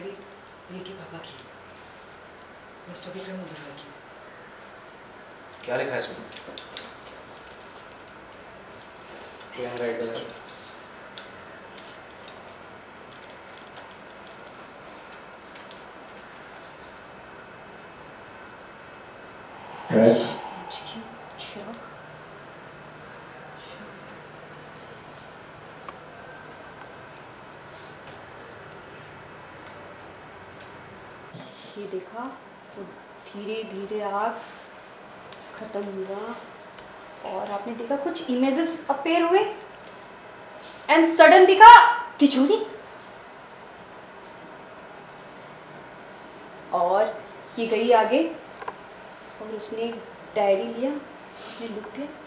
Diary वीर के पापा की, मिस्टर विक्रम ओबेरॉय की। क्या लिखा है इसमें? ये देखा तो धीरे धीरे आग खत्म हुआ और आपने देखा कुछ इमेजेस अपीयर हुए एंड सडन दिखा तिजोरी और ये गई आगे और उसने डायरी लिया, उसने लिख दिया